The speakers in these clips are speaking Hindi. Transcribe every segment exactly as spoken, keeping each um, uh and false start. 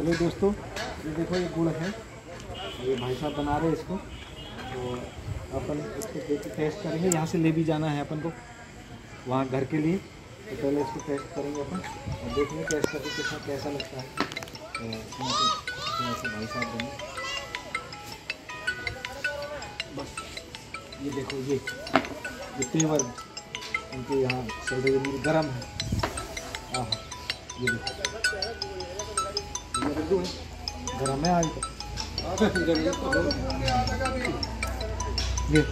चलिए दोस्तों, ये देखो ये गुड़ है, ये भाई साहब बना रहे हैं इसको, तो अपन इसको देख टेस्ट करेंगे। यहाँ से ले भी जाना है अपन को वहाँ घर के लिए, तो पहले इसको टेस्ट करेंगे अपन और देखेंगे टेस्ट करके कितना कैसा लगता है। तो यहाँ से यहाँ से भाई साहब देंगे बस। ये देखो ये ये पेवर उनके यहाँ चल रही है, गर्म है। हाँ ये देखो गर्म है आज ये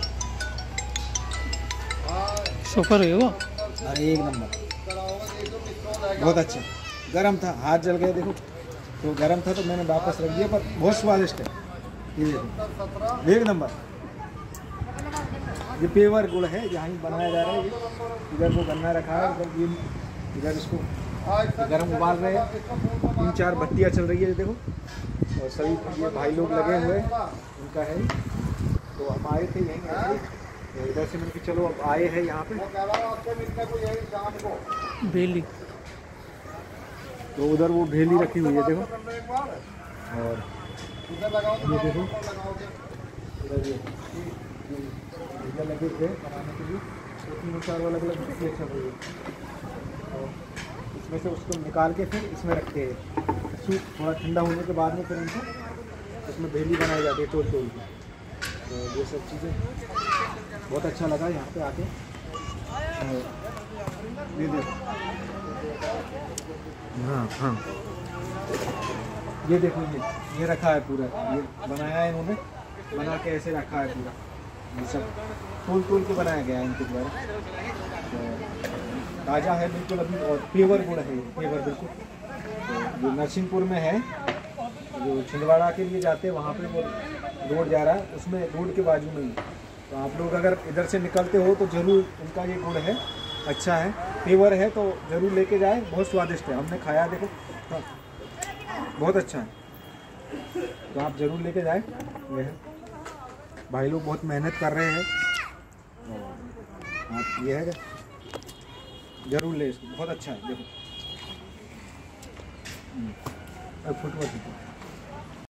सुपर है वो। अरे एक नंबर, बहुत अच्छा। गरम था, हाथ जल गए देखो, तो गरम था तो मैंने वापस रख दिया, पर बहुत स्वादिष्ट है। ये देखो एक नंबर। ये पेवर गुड़ है, यहाँ ही बनाया जा रहा है। इधर वो गन्ना रखा है, इधर ये इधर इसको गरम उबाल रहे हैं। तीन चार भट्टियाँ चल रही है देखो, और सभी ये भाई लोग लगे हुए उनका है। तो हम आए थे यहीं ऐसे, तो इधर से मैंने चलो अब आए हैं यहाँ पे बेली, तो उधर वो भेली रखी हुई है देखो, और ये देखो इधर ये इधर लगे थे बनाने के लिए, तो तीन चार अलग अलग भट्टियाँ चल रही है। तो इसमें से उसको निकाल के फिर इसमें रखते हैं, सूप थोड़ा ठंडा होने के बाद में फिर उनको इसमें भेली बनाई जाती है तोड़ तोड़ के। तो ये सब चीज़ें बहुत अच्छा लगा यहाँ पे आके। ये देखो, हाँ हाँ ये देखो, ये ये रखा है पूरा, ये बनाया है इन्होंने, बना के ऐसे रखा है पूरा। ये सब तोड़ तोड़ के बनाया गया है इनके द्वारा। तो ताज़ा है बिल्कुल अभी, और पेवर गुड़ है, पेवर बिल्कुल। तो ये नरसिंहपुर में है, जो छिंदवाड़ा के लिए जाते हैं वहाँ पे वो रोड जा रहा है, उसमें रोड के बाजू में ही। तो आप लोग अगर इधर से निकलते हो तो ज़रूर उनका ये गुड़ है, अच्छा है, पेवर है, तो ज़रूर लेके जाए। बहुत स्वादिष्ट है, हमने खाया देखो, हाँ बहुत अच्छा है, तो आप ज़रूर लेके जाए। ये है, भाई लोग बहुत मेहनत कर रहे हैं, और आप ये है ज़रूर ले इसको, बहुत अच्छा है देखो। फुटबॉल